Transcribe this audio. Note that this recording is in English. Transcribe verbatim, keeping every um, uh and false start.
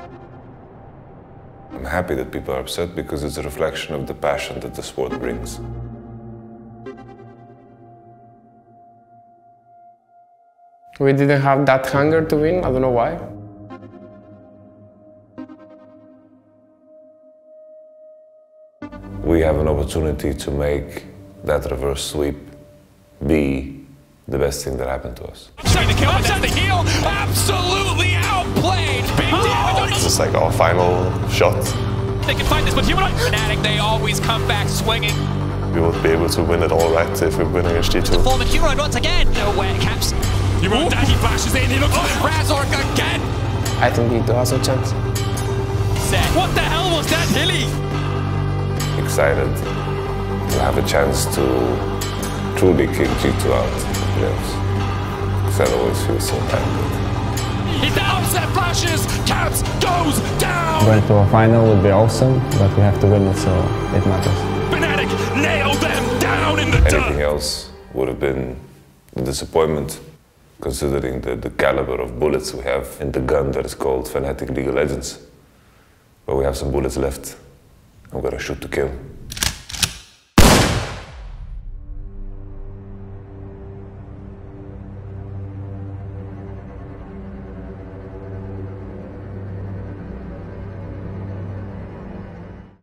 I'm happy that people are upset because it's a reflection of the passion that the sport brings. We didn't have that hunger to win, I don't know why. We have an opportunity to make that reverse sweep be the best thing that happened to us. Trying to kill upside the heel, absolutely outplayed. Big damage. This is like our final shot. They can find this, but Human Fnatic, they always come back swinging. We would be able to win it all right if we win against G two. The form of Human once again. Nowhere caps. Human Daddy flashes in. He looks oh. Razork again. I think G two has a chance. Set. What the hell was that, Hilly? Excited to have a chance to truly kick G two out of the playoffs. Because that always feels so bad. He's down, set flashes, Caps goes down! Going to a final would be awesome, but we have to win it, so it matters. Fnatic nailed them down in the dirt! Anything else would have been a disappointment, considering the, the caliber of bullets we have in the gun that is called Fnatic League of Legends. But we have some bullets left. I'm gonna shoot to kill.